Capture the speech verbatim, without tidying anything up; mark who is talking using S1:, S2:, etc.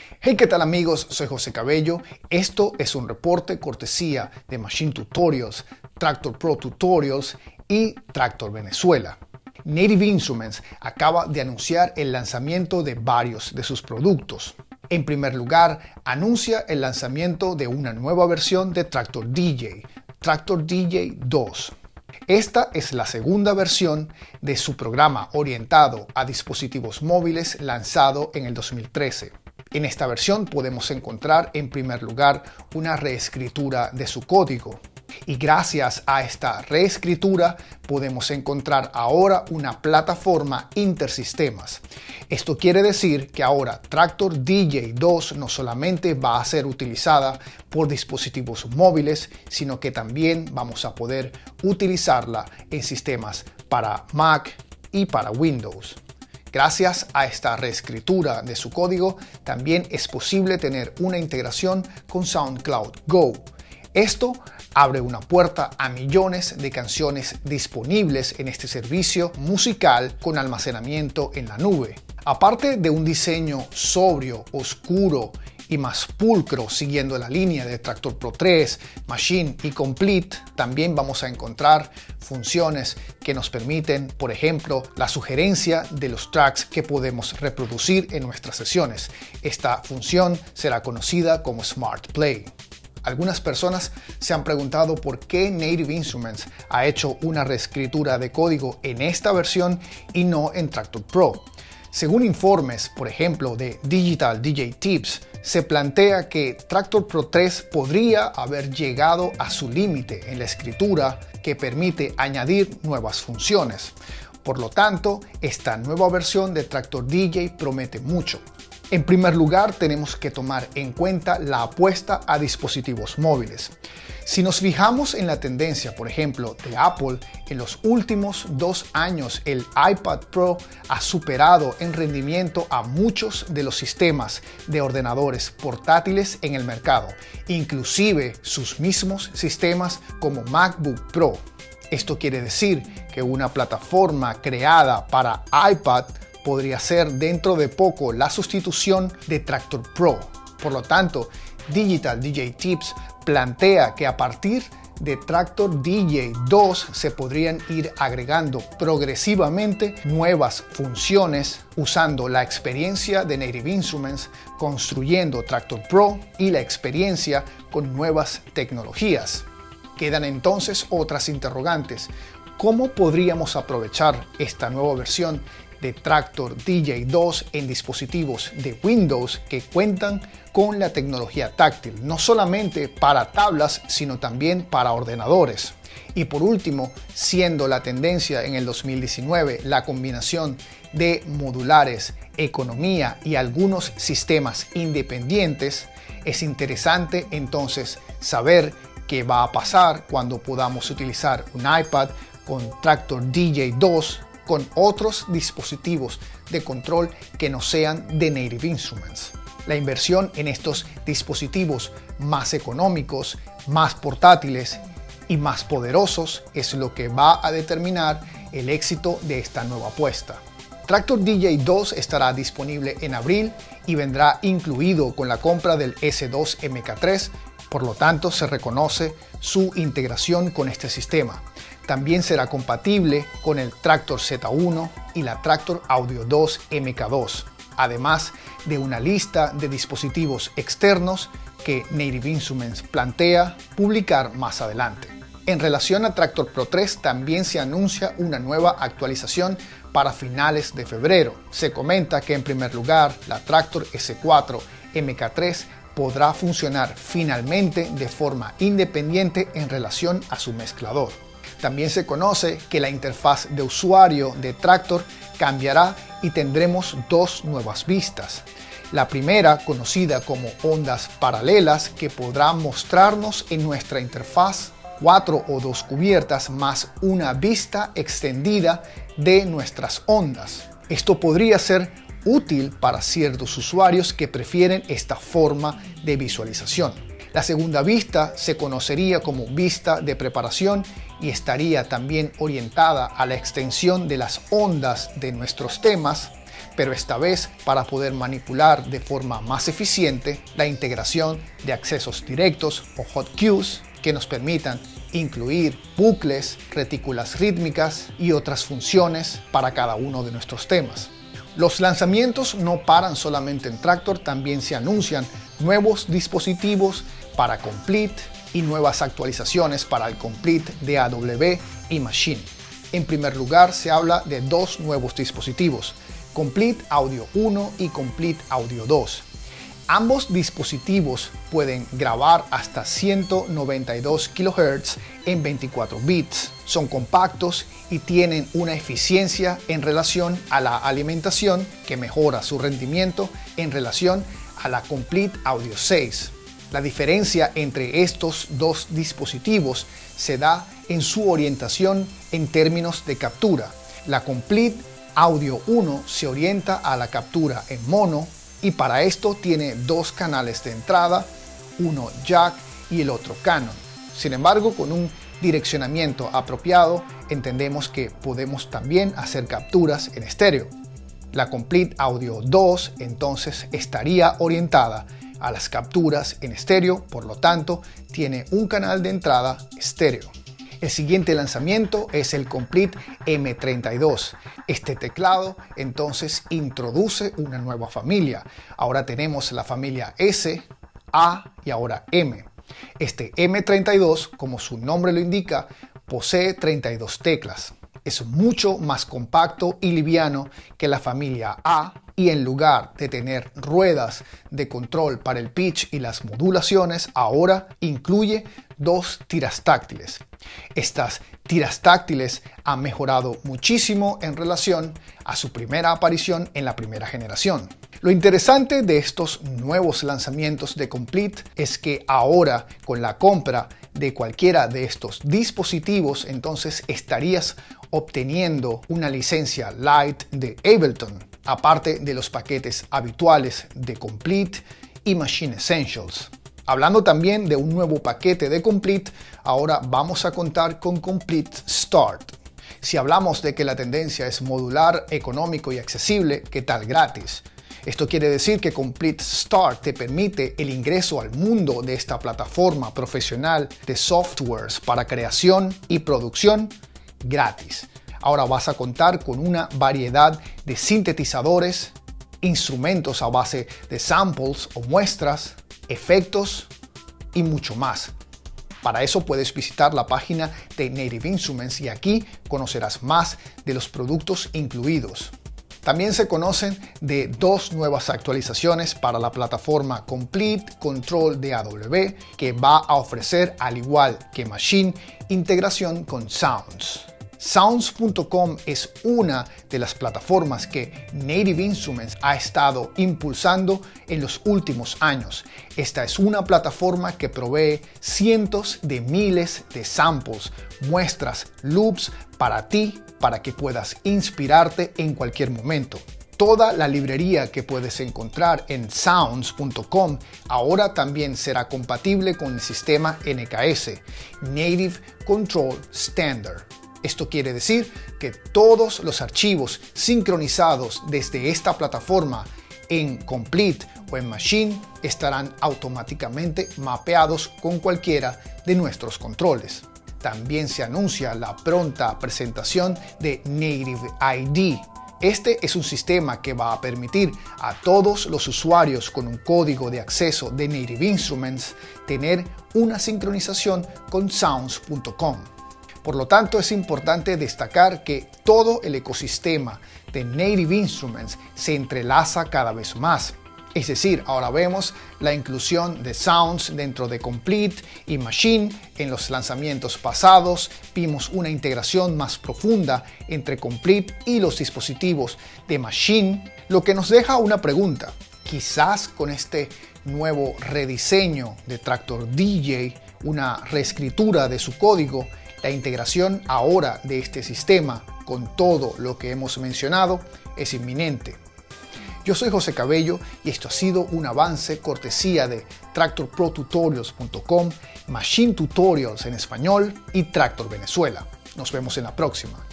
S1: Hey, ¿qué tal amigos? Soy José Cabello. Esto es un reporte cortesía de Machine Tutorials, Tractor Pro Tutorials y Tractor Venezuela. Native Instruments acaba de anunciar el lanzamiento de varios de sus productos. En primer lugar, anuncia el lanzamiento de una nueva versión de Tractor D J, Tractor D J dos. Esta es la segunda versión de su programa orientado a dispositivos móviles lanzado en el dos mil trece. En esta versión podemos encontrar en primer lugar una reescritura de su código. Y gracias a esta reescritura podemos encontrar ahora una plataforma intersistemas. Esto quiere decir que ahora Tractor D J dos no solamente va a ser utilizada por dispositivos móviles, sino que también vamos a poder utilizarla en sistemas para Mac y para Windows. Gracias a esta reescritura de su código, también es posible tener una integración con SoundCloud Go. Esto abre una puerta a millones de canciones disponibles en este servicio musical con almacenamiento en la nube. Aparte de un diseño sobrio, oscuro y más pulcro siguiendo la línea de Tractor Pro tres, Machine y Complete, también vamos a encontrar funciones que nos permiten, por ejemplo, la sugerencia de los tracks que podemos reproducir en nuestras sesiones. Esta función será conocida como Smart Play. Algunas personas se han preguntado por qué Native Instruments ha hecho una reescritura de código en esta versión y no en Tractor Pro. Según informes, por ejemplo, de Digital D J Tips, se plantea que Tractor Pro tres podría haber llegado a su límite en la escritura que permite añadir nuevas funciones. Por lo tanto, esta nueva versión de Tractor D J promete mucho. En primer lugar, tenemos que tomar en cuenta la apuesta a dispositivos móviles. Si nos fijamos en la tendencia, por ejemplo, de Apple, en los últimos dos años el iPad Pro ha superado en rendimiento a muchos de los sistemas de ordenadores portátiles en el mercado, inclusive sus mismos sistemas como MacBook Pro. Esto quiere decir que una plataforma creada para iPad podría ser dentro de poco la sustitución de Tractor Pro. Por lo tanto, Digital D J Tips plantea que a partir de Tractor D J dos se podrían ir agregando progresivamente nuevas funciones usando la experiencia de Native Instruments, construyendo Tractor Pro y la experiencia con nuevas tecnologías. Quedan entonces otras interrogantes. ¿Cómo podríamos aprovechar esta nueva versión de Tractor D J dos en dispositivos de Windows que cuentan con la tecnología táctil, no solamente para tablas, sino también para ordenadores? Y por último, siendo la tendencia en el dos mil diecinueve la combinación de modulares, economía y algunos sistemas independientes, es interesante entonces saber qué va a pasar cuando podamos utilizar un iPad con Tractor D J dos con otros dispositivos de control que no sean de Native Instruments. La inversión en estos dispositivos más económicos, más portátiles y más poderosos es lo que va a determinar el éxito de esta nueva apuesta. Tractor D J dos estará disponible en abril y vendrá incluido con la compra del S dos M K tres, por lo tanto se reconoce su integración con este sistema. También será compatible con el Tractor Z uno y la Tractor Audio dos M K dos, además de una lista de dispositivos externos que Native Instruments plantea publicar más adelante. En relación a Tractor Pro tres, también se anuncia una nueva actualización para finales de febrero. Se comenta que en primer lugar la Tractor S cuatro M K tres podrá funcionar finalmente de forma independiente en relación a su mezclador. También se conoce que la interfaz de usuario de Tractor cambiará y tendremos dos nuevas vistas. La primera, conocida como ondas paralelas, que podrá mostrarnos en nuestra interfaz cuatro o dos cubiertas más una vista extendida de nuestras ondas. Esto podría ser útil para ciertos usuarios que prefieren esta forma de visualización. La segunda vista se conocería como vista de preparación y estaría también orientada a la extensión de las ondas de nuestros temas pero esta vez para poder manipular de forma más eficiente la integración de accesos directos o hot cues que nos permitan incluir bucles, retículas rítmicas y otras funciones para cada uno de nuestros temas. Los lanzamientos no paran solamente en Traktor, también se anuncian nuevos dispositivos para Komplete y nuevas actualizaciones para el Komplete de A W y Maschine. En primer lugar, se habla de dos nuevos dispositivos, Komplete Audio uno y Komplete Audio dos. Ambos dispositivos pueden grabar hasta ciento noventa y dos kilohertz en veinticuatro bits. Son compactos y tienen una eficiencia en relación a la alimentación que mejora su rendimiento en relación a la Komplete Audio seis. La diferencia entre estos dos dispositivos se da en su orientación en términos de captura. La Komplete Audio uno se orienta a la captura en mono y para esto tiene dos canales de entrada, uno jack y el otro Canon. Sin embargo, con un direccionamiento apropiado, entendemos que podemos también hacer capturas en estéreo. La Komplete Audio dos entonces estaría orientada a las capturas en estéreo, por lo tanto, tiene un canal de entrada estéreo. El siguiente lanzamiento es el Komplete M treinta y dos. Este teclado entonces introduce una nueva familia. Ahora tenemos la familia S, A y ahora M. Este M treinta y dos, como su nombre lo indica, posee treinta y dos teclas. Es mucho más compacto y liviano que la familia A y en lugar de tener ruedas de control para el pitch y las modulaciones, ahora incluye dos tiras táctiles. Estas tiras táctiles han mejorado muchísimo en relación a su primera aparición en la primera generación. Lo interesante de estos nuevos lanzamientos de Komplete es que ahora con la compra de cualquiera de estos dispositivos entonces estarías obteniendo una licencia Lite de Ableton, aparte de los paquetes habituales de Komplete y Maschine Essentials. Hablando también de un nuevo paquete de Komplete, ahora vamos a contar con Komplete Start. Si hablamos de que la tendencia es modular, económico y accesible, ¿qué tal gratis? Esto quiere decir que Komplete Start te permite el ingreso al mundo de esta plataforma profesional de softwares para creación y producción gratis. Ahora vas a contar con una variedad de sintetizadores, instrumentos a base de samples o muestras, efectos y mucho más. Para eso puedes visitar la página de Native Instruments y aquí conocerás más de los productos incluidos. También se conocen de dos nuevas actualizaciones para la plataforma Komplete Control de A W que va a ofrecer, al igual que Maschine, integración con Sounds. Sounds punto com es una de las plataformas que Native Instruments ha estado impulsando en los últimos años. Esta es una plataforma que provee cientos de miles de samples, muestras, loops para ti, para que puedas inspirarte en cualquier momento. Toda la librería que puedes encontrar en Sounds punto com ahora también será compatible con el sistema N K S, Native Control Standard. Esto quiere decir que todos los archivos sincronizados desde esta plataforma en Komplete o en Maschine estarán automáticamente mapeados con cualquiera de nuestros controles. También se anuncia la pronta presentación de Native I D. Este es un sistema que va a permitir a todos los usuarios con un código de acceso de Native Instruments tener una sincronización con Sounds punto com. Por lo tanto, es importante destacar que todo el ecosistema de Native Instruments se entrelaza cada vez más. Es decir, ahora vemos la inclusión de Sounds dentro de Komplete y Maschine. En los lanzamientos pasados vimos una integración más profunda entre Komplete y los dispositivos de Maschine, lo que nos deja una pregunta. Quizás con este nuevo rediseño de Traktor D J, una reescritura de su código, la integración ahora de este sistema con todo lo que hemos mencionado es inminente. Yo soy José Cabello y esto ha sido un avance cortesía de Traktor Pro Tutorials punto com, Maschine Tutorials en español y Traktor Venezuela. Nos vemos en la próxima.